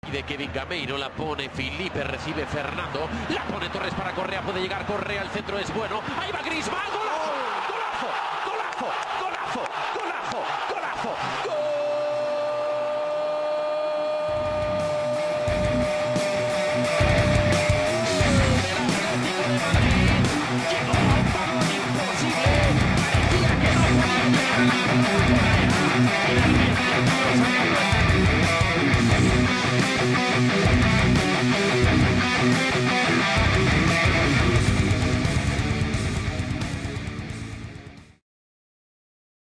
de Kevin Gameiro, la pone Felipe, recibe Fernando, la pone Torres para Correa, puede llegar Correa, el centro es bueno, ahí va Griezmann, ¡gol!